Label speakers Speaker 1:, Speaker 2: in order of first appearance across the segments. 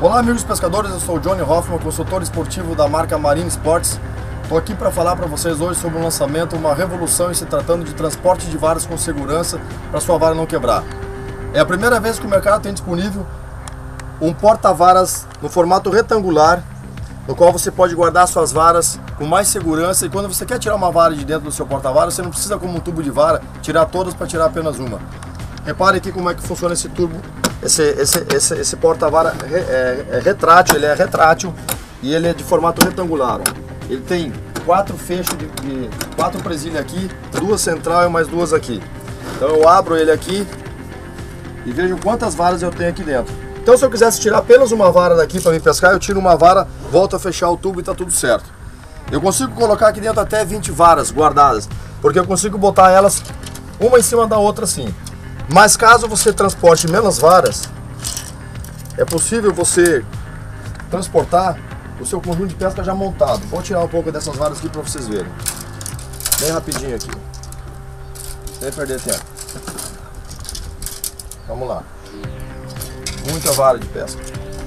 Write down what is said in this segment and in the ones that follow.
Speaker 1: Olá amigos pescadores, eu sou o Johnny Hoffman, consultor esportivo da marca Marine Sports. Estou aqui para falar para vocês hoje sobre um lançamento, uma revolução em se tratando de transporte de varas com segurança para sua vara não quebrar. É a primeira vez que o mercado tem disponível um porta-varas no formato retangular, no qual você pode guardar suas varas com mais segurança, e quando você quer tirar uma vara de dentro do seu porta-varas, você não precisa, como um tubo de vara, tirar todas para tirar apenas uma. Repare aqui como é que funciona esse turbo. Esse porta-vara é retrátil, ele é retrátil e ele é de formato retangular. Ele tem 4 fechos de 4 presilhas aqui, 2 central e mais 2 aqui. Então eu abro ele aqui e vejo quantas varas eu tenho aqui dentro. Então se eu quisesse tirar apenas uma vara daqui para me pescar, eu tiro uma vara, volto a fechar o tubo e está tudo certo. Eu consigo colocar aqui dentro até 20 varas guardadas, porque eu consigo botar elas uma em cima da outra assim. Mas caso você transporte menos varas, é possível você transportar o seu conjunto de pesca já montado. Vou tirar um pouco dessas varas aqui para vocês verem. Bem rapidinho aqui, sem perder tempo. Vamos lá. Muita vara de pesca.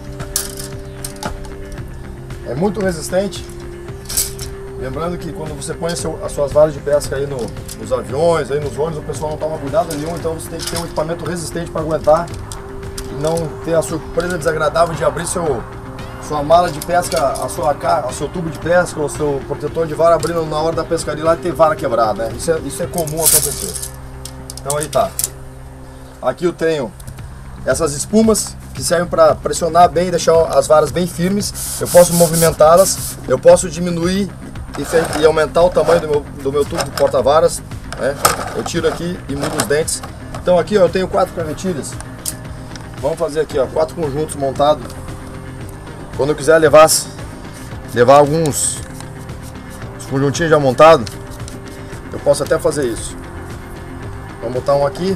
Speaker 1: É muito resistente. Lembrando que quando você põe as suas varas de pesca aí nos aviões, aí nos ônibus, o pessoal não toma cuidado nenhum, então você tem que ter um equipamento resistente para aguentar e não ter a surpresa desagradável de abrir sua mala de pesca, o seu tubo de pesca, o seu protetor de vara abrindo na hora da pescaria lá e ter vara quebrada, né? Isso é comum acontecer. Então aí tá. Aqui eu tenho essas espumas que servem para pressionar bem e deixar as varas bem firmes. Eu posso movimentá-las, eu posso diminuir e aumentar o tamanho do meu tubo de porta-varas, né? Eu tiro aqui e mudo os dentes. Então aqui ó, eu tenho 4 cavetilhas. Vamos fazer aqui ó, 4 conjuntos montados. Quando eu quiser levar alguns conjuntinhos já montados, eu posso até fazer isso. Vamos botar um aqui.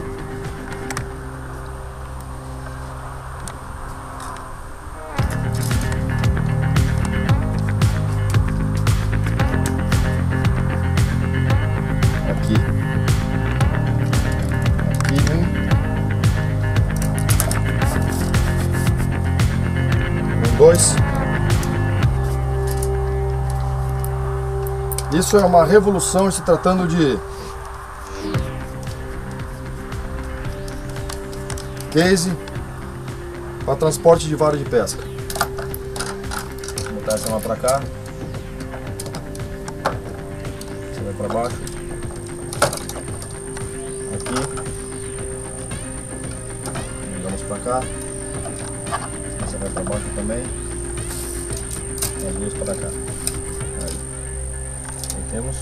Speaker 1: Isso é uma revolução se tratando de case para transporte de vara de pesca. Vou botar essa lá para cá. Você vai para baixo. Aqui. Vamos para cá. Você vai para baixo também. As duas para cá. Aí temos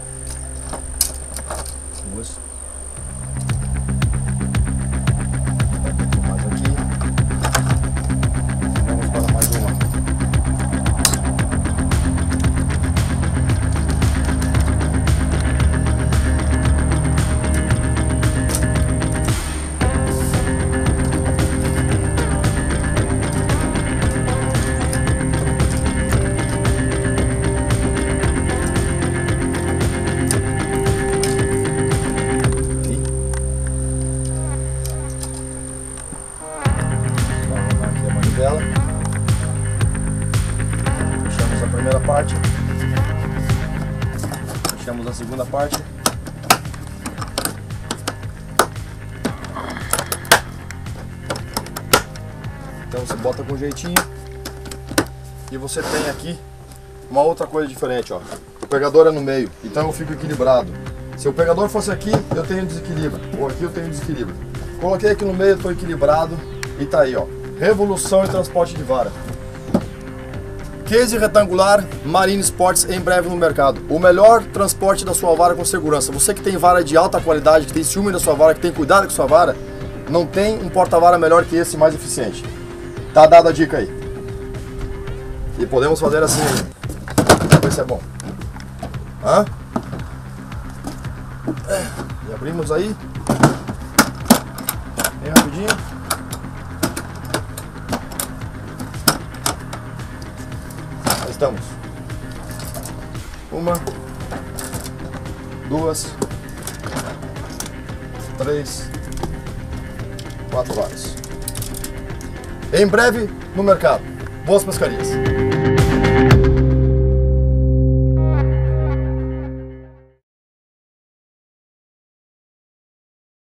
Speaker 1: duas. Mais aqui. Vamos para mais uma. Fechamos a primeira parte, fechamos a segunda parte. Então você bota com jeitinho e você tem aqui uma outra coisa diferente, ó. O pegador é no meio, então eu fico equilibrado. Se o pegador fosse aqui, eu tenho desequilíbrio, ou aqui eu tenho desequilíbrio. Coloquei aqui no meio, eu estou equilibrado e tá aí, ó. Revolução em transporte de vara. Case retangular Marine Sports em breve no mercado. O melhor transporte da sua vara com segurança. Você que tem vara de alta qualidade, que tem ciúme da sua vara, que tem cuidado com sua vara, não tem um porta-vara melhor que esse, mais eficiente. Tá dada a dica aí. E podemos fazer assim. Vamos ver se é bom. Hã? E abrimos aí. Bem rapidinho. Estamos. 1, 2, 3, 4 varas. Em breve no mercado. Boas pescarias!